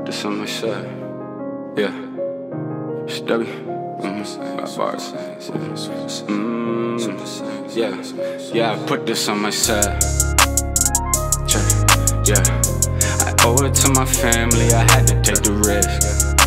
this on my side. Yeah. It's W. Bars. Yeah, I put this on my side. Check. Yeah. I owe it to my family, I had to take the risk.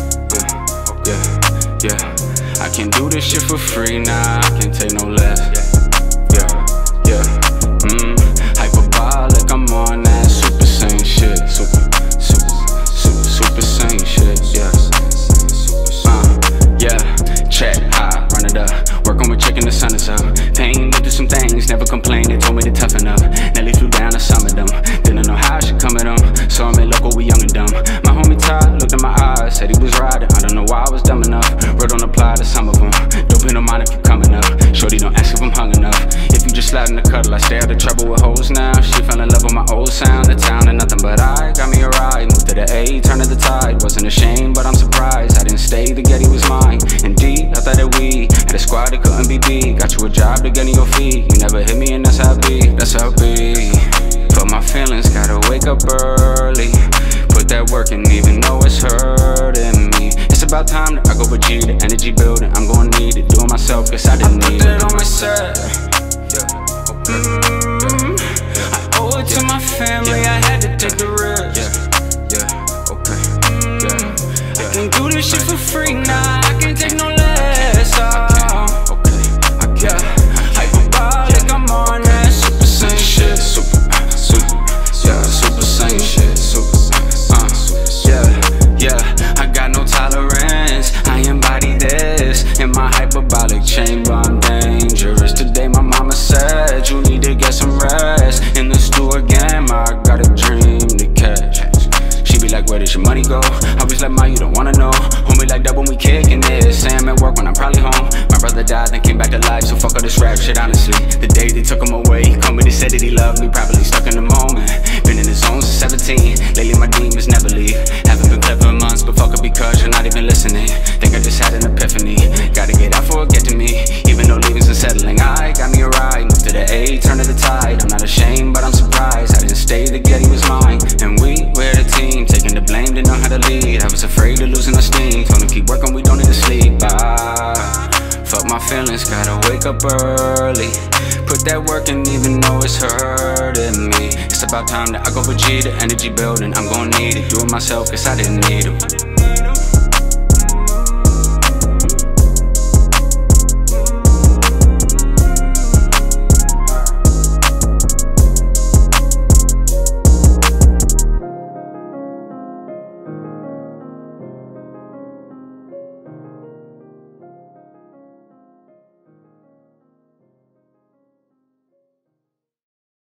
Yeah. I can't do this shit for free, nah, I can't take no less. Yeah. Hyperbolic, I'm on that super saiyan shit. Super saiyan shit, yeah. Yeah, check, high, run it up. Work on my chicken, the sun is up. Pain, they do some things, never complain, they told me to toughen up. Nelly flew down to some of them, didn't know how I should come at them. So I'm in local, we young and dumb. My homie Todd looked in my eyes, said he was riding. I don't know why I was dumb enough. Word don't apply to some of them. Don't pay no mind if you coming up. Shorty don't ask if I'm hung enough. If you just slide in the cuddle, I stay out of trouble with hoes now. She fell in love with my old sound. The town and nothing but I got me a ride. Moved to the A, turned to the tide. Wasn't ashamed, but I'm surprised I didn't stay. The Getty was mine. Indeed, I thought that we had a squad that couldn't be beat. Got you a job to get in your feet. You never hit me and that's how I be. That's how I be. But my feelings gotta wake up early. Put that work in even though it's hurting me. It's about time that I go with G, the energy building. I'm gonna need it, do it myself, cause I didn't need it. I put that on my side. I owe it to my family, I had to take the risk. I can't do this shit for free, nah, I can't take no less. Hyperbolic, I'm on that super saiyan shit. Super saiyan shit. Yeah, I got no tolerance, I embody this. In my hyperbolic chamber, I'm dangerous. Today my mama said, you need to get some rest. In the stew again, I got a dream to catch. She be like, where does your money go? I was like, ma, you don't wanna know. Homie like that when we kicking it. Say I'm at work when I'm probably home. My brother died, then came back to life, so fuck all this rap shit, honestly. The day they took him away, he called me, they said that he loved me, probably stuck in the moment. Been in his zone since 17, lately my demons never leave. Haven't been clever in months, but fuck it because you're not even listening. Think I just had an epiphany, gotta get out for it, get to me. Even though leaving's unsettling, I got me a ride. Moved to the A, turned to the tide. I'm not ashamed, but I'm surprised I didn't stay, the Getty was mine. And we're the team, taking the blame, didn't know how to lead. I was afraid of losing our steam, told him keep working, we don't need to sleep. Fuck my feelings, gotta wake up early. Put that work in even though it's hurting me. It's about time that I go with G, the energy building. I'm gonna need it, do it myself cause I didn't need it.